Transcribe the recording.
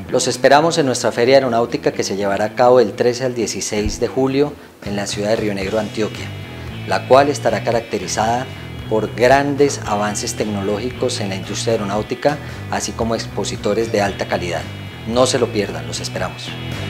Los esperamos en nuestra Feria Aeronáutica que se llevará a cabo del 13 al 16 de julio en la ciudad de Río Negro, Antioquia, la cual estará caracterizada por grandes avances tecnológicos en la industria aeronáutica, así como expositores de alta calidad. No se lo pierdan, los esperamos.